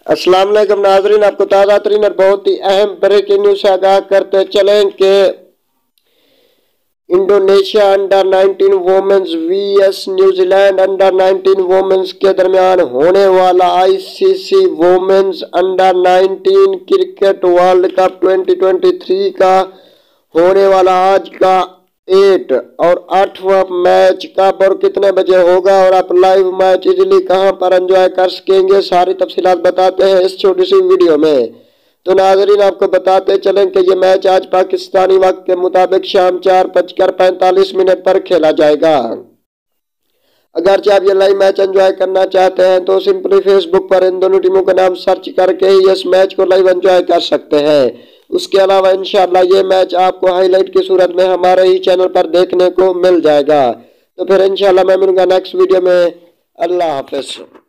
अस्सलाम वालेकुम नाजरीन, आपको ताज़ा तरीन और बहुत ही अहम ब्रेकिंग न्यूज से आगाह करते चलें कि Indonesia under 19 women's vs New Zealand under 19 women's के दरमियान होने वाला ICC women's under 19 cricket world cup 2023 का होने वाला आज का 8 और 8वां मैच कब और कितने बजे होगा और आप लाइव मैच इजीली कहां पर एंजॉय कर सकेंगे, सारी तफसीलात बताते हैं इस छोटी सी वीडियो में। तो नाजरीन आपको बताते चलें कि ये मैच आज पाकिस्तानी वक्त के मुताबिक शाम 4:45 पर खेला जाएगा। अगर आप ये लाइव मैच एंजॉय करना चाहते हैं तो सिंपली फेसबुक पर इन दोनों टीमों का नाम सर्च करके ही इस मैच को लाइव एंजॉय कर सकते हैं। उसके अलावा इंशाल्लाह ये मैच आपको हाईलाइट की सूरत में हमारे ही चैनल पर देखने को मिल जाएगा। तो फिर इंशाल्लाह मैं मिलूंगा नेक्स्ट वीडियो में। अल्लाह हाफिज।